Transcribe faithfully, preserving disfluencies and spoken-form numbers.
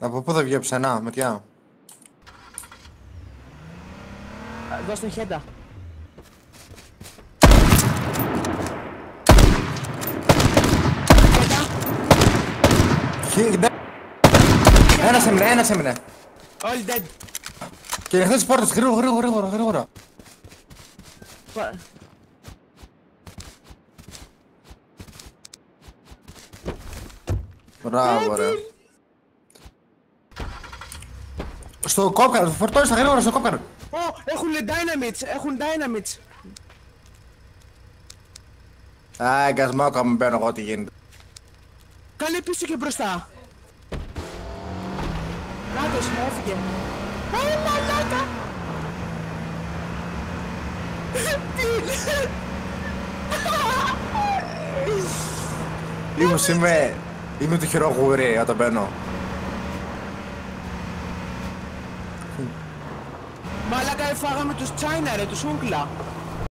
Από πού θα βγει ψενά, με τιά. Δώσ' τον χέντα. Χέντα. Ένας έμεινε, ένας έμεινε. Όλοι dead. Και ανοιχτές τις πόρτες, γρήγορα, γρήγορα, γρήγορα, γρήγορα. Πα- Μπράβο ρε. Στο κόπκαρ, φορτώνεις τα γρήγορα στο κόπκαρ. Ω, έχουνε dynamites, έχουν dynamites. Α, εγκασμόκα μου μπαίνω εγώ τι γίνεται. Κάνε πίσω και μπροστά. Νάτος, έφυγε. Ω, μαλάκα. Ήμουν είμαι... Είμαι το χειρό γουρί όταν μπαίνω. Μαλάκα, έφαγαμε τους China ρε, τους ούγκλα.